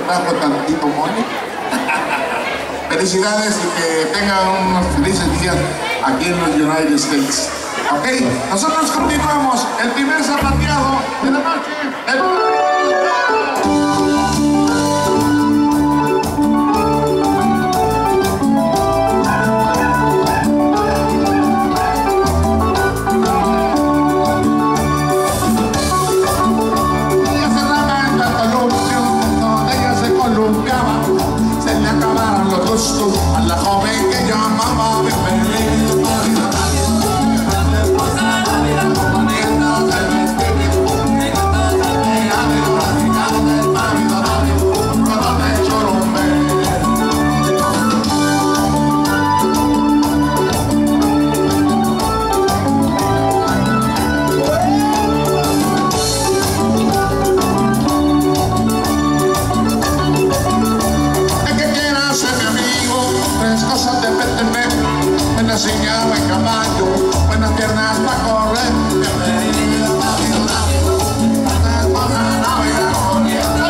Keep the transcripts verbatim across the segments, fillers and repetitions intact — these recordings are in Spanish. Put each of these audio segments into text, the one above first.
trajo tantito mole. Felicidades y que tengan unos felices días aquí en los United States. Ok, nosotros continuamos. El primer zapateado de la noche. El... a la joven que llamaba bienvenida. Me enseñaba en caballo, buenas piernas para correr. Bienvenida, rápido, rápido. Las cosas rápidas corriendo.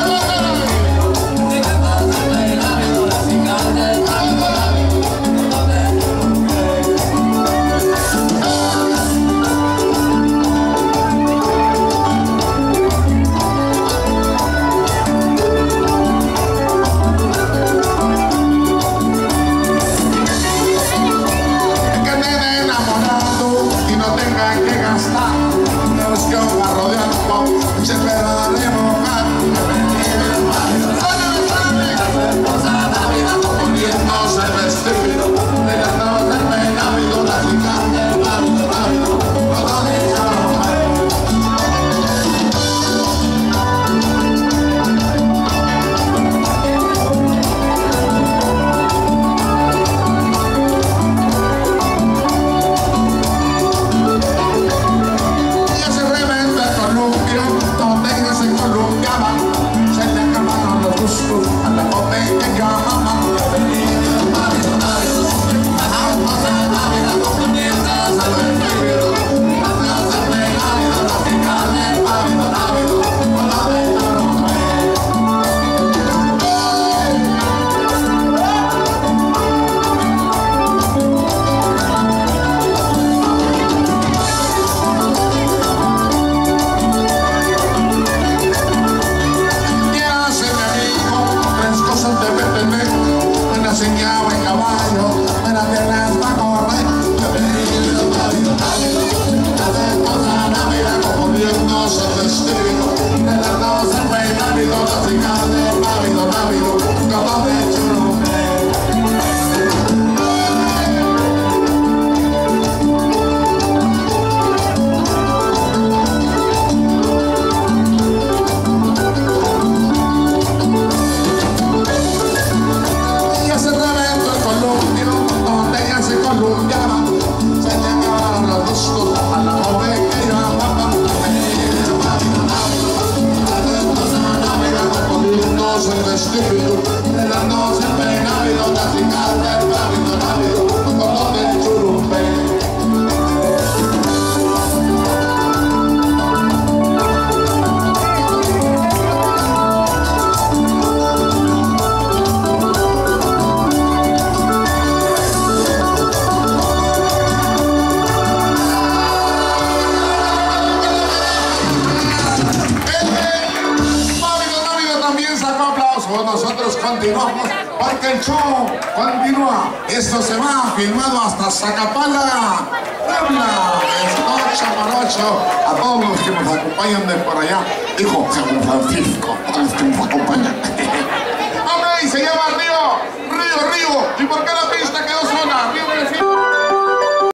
Rápido, las chicas del rápido, rápido. Tengan que gastar, no es que un barro de alcohol se espera de mojar. Cosa Navidad poniéndose el vestido, mirando el peinado, la chica del rápido, rápido, todo dicho. A la joven que llama enseñaba en caballo, buenas piernas para correr. Rápido, rápido, rápido. Hace cosas rápidas como viéndose el vestido. Mirándose el peinado, la chica del rápido, rápido. Como de chulo. Columbiaba, se le acabaron los gustos a la joven que llamaba. Rápido, rápido, poniéndose el vestido, mirándose el peinado, la chica del rápido, rápido, como del churumbe. Nosotros continuamos porque el show continúa. Esto se va filmado hasta Zacapala, Puebla. Es Chamarocho. A todos los que nos acompañan de por allá. Dijo San Francisco, a los que nos acompañan.